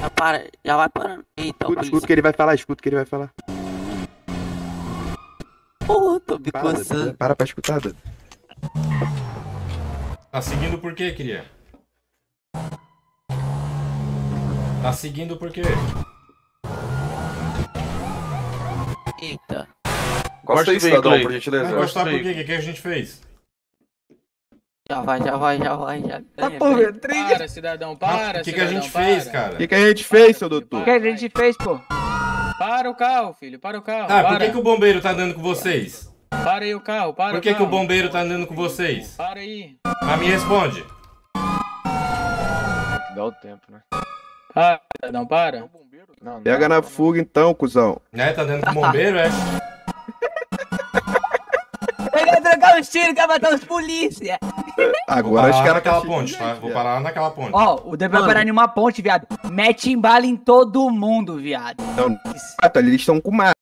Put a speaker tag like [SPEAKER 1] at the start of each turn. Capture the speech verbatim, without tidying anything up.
[SPEAKER 1] Já para, já vai parando. Eita,
[SPEAKER 2] Escuta, escuta o que ele vai falar, escuta o que ele vai falar.
[SPEAKER 1] Porra, tô me
[SPEAKER 2] Para,
[SPEAKER 1] coçando.
[SPEAKER 2] para pra escutar, Dado.
[SPEAKER 3] Tá seguindo por quê, cria? Tá seguindo por quê?
[SPEAKER 1] Eita.
[SPEAKER 4] Encosta aí, cidadão, por gentileza.
[SPEAKER 3] Vai gostar por quê? O que, que a gente fez?
[SPEAKER 1] Já vai, já vai, já vai, já
[SPEAKER 2] Tá
[SPEAKER 1] ganha,
[SPEAKER 2] porra,
[SPEAKER 1] ganha.
[SPEAKER 2] trilha.
[SPEAKER 5] Para, cidadão,
[SPEAKER 3] Ah,
[SPEAKER 5] para,
[SPEAKER 3] o que, que a
[SPEAKER 5] cidadão,
[SPEAKER 3] gente
[SPEAKER 5] para.
[SPEAKER 3] fez,
[SPEAKER 2] O
[SPEAKER 3] cara?
[SPEAKER 2] que, que a gente fez, seu doutor?
[SPEAKER 5] O
[SPEAKER 6] O que a gente fez, pô?
[SPEAKER 5] Para o carro, filho, para o carro.
[SPEAKER 3] Tá,
[SPEAKER 5] para.
[SPEAKER 3] por que, que o bombeiro tá andando com vocês?
[SPEAKER 5] Para aí o carro, para
[SPEAKER 3] Por que,
[SPEAKER 5] o
[SPEAKER 3] que o
[SPEAKER 5] carro.
[SPEAKER 3] bombeiro tá andando com vocês?
[SPEAKER 5] Para aí.
[SPEAKER 3] Mas me responde.
[SPEAKER 6] Dá o tempo, né?
[SPEAKER 5] Para, cidadão, para.
[SPEAKER 6] Não, não
[SPEAKER 2] Pega
[SPEAKER 6] dá,
[SPEAKER 2] na
[SPEAKER 6] não.
[SPEAKER 2] fuga então, cuzão.
[SPEAKER 3] Né? Tá andando com o bombeiro, é?
[SPEAKER 1] Ele vai trocar os tiros, quer matar os polícia.
[SPEAKER 3] Vou
[SPEAKER 2] Agora
[SPEAKER 3] parar
[SPEAKER 2] os
[SPEAKER 3] lá
[SPEAKER 2] caras
[SPEAKER 3] naquela ponte, tá? Vou parar lá naquela ponte.
[SPEAKER 7] Ó, o Deus vai
[SPEAKER 1] Mano.
[SPEAKER 7] parar em uma ponte, viado. Mete em bala em todo mundo, viado.
[SPEAKER 2] Então, ali eles estão com uma